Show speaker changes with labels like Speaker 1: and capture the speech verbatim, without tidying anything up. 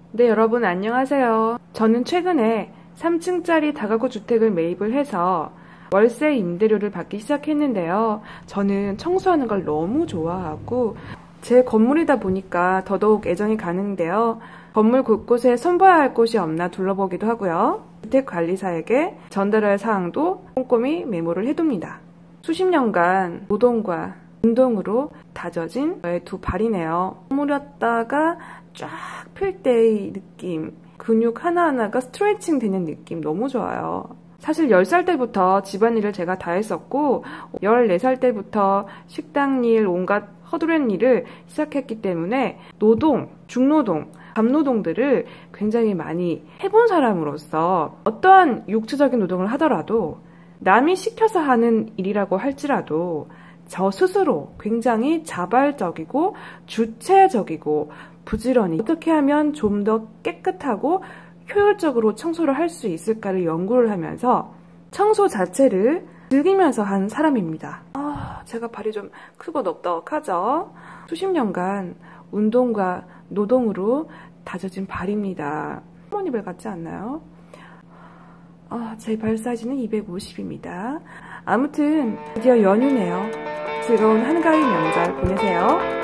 Speaker 1: 네, 여러분 안녕하세요. 저는 최근에 삼 층짜리 다가구 주택을 매입을 해서 월세 임대료를 받기 시작했는데요. 저는 청소하는 걸 너무 좋아하고 제 건물이다 보니까 더더욱 애정이 가는데요. 건물 곳곳에 손봐야 할 곳이 없나 둘러보기도 하고요. 주택관리사에게 전달할 사항도 꼼꼼히 메모를 해둡니다. 수십 년간 노동과 운동으로 다져진 저의 두 발이네요. 허물었다가 쫙 필 때의 느낌, 근육 하나하나가 스트레칭 되는 느낌 너무 좋아요. 사실 열 살 때부터 집안일을 제가 다 했었고 열네 살 때부터 식당일, 온갖 허드렛 일을 시작했기 때문에 노동, 중노동, 감노동들을 굉장히 많이 해본 사람으로서 어떠한 육체적인 노동을 하더라도 남이 시켜서 하는 일이라고 할지라도 저 스스로 굉장히 자발적이고 주체적이고 부지런히 어떻게 하면 좀 더 깨끗하고 효율적으로 청소를 할 수 있을까를 연구를 하면서 청소 자체를 즐기면서 한 사람입니다. 아, 제가 발이 좀 크고 넉넉하죠? 수십 년간 운동과 노동으로 다져진 발입니다. 할머니발 같지 않나요? 아, 제 발 사이즈는 이백오십입니다. 아무튼 드디어 연휴네요. 즐거운 한가위 명절 보내세요.